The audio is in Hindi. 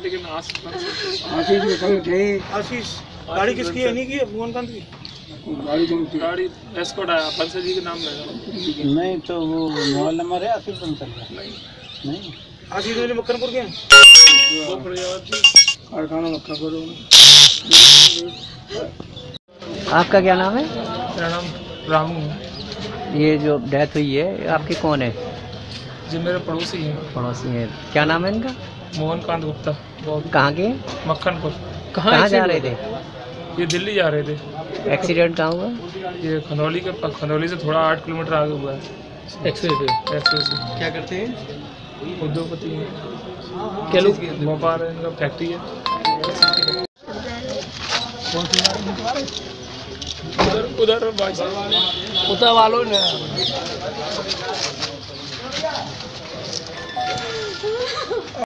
लेकिन आशीष को कल थे। आशीष गाड़ी किसकी है? नहीं की मोहनकांत की गाड़ी कौन सी? गाड़ी एस्कॉर्ट आया, बंसल जी के नाम लगा। नहीं तो वो मोबाइल नंबर है आशीष बंसल का? नहीं आशीष मेरे मक्खनपुर के हैं। वो प्रजापति कारखाना मक्खनपुर। आपका क्या नाम है? मेरा नाम रामू है। ये जो डेथ हुई है आपके कौन है? जो मेरे पड़ोसी हैं। पड़ोसी है, क्या नाम है इनका? मोहनकांत गुप्ता। कहाँ के? मक्खनपुर। कहाँ जा रहे थे? ये दिल्ली जा रहे थे। एक्सीडेंट कहाँ हुआ? ये खनौली से थोड़ा 8 किलोमीटर आगे हुआ है। एक्सप्रेस से। क्या करते हैं? उद्योगपति हैं। क्या लोग? भोपाल है, इनका फैक्ट्री है। उधर उतर वालों ने